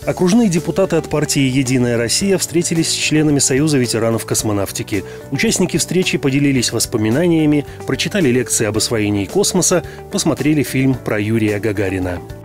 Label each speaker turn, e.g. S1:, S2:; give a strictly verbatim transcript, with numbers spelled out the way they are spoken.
S1: Окружные депутаты от партии «Единая Россия» встретились с членами Союза ветеранов космонавтики. Участники встречи поделились воспоминаниями, прочитали лекции об освоении космоса, посмотрели фильм про Юрия Гагарина.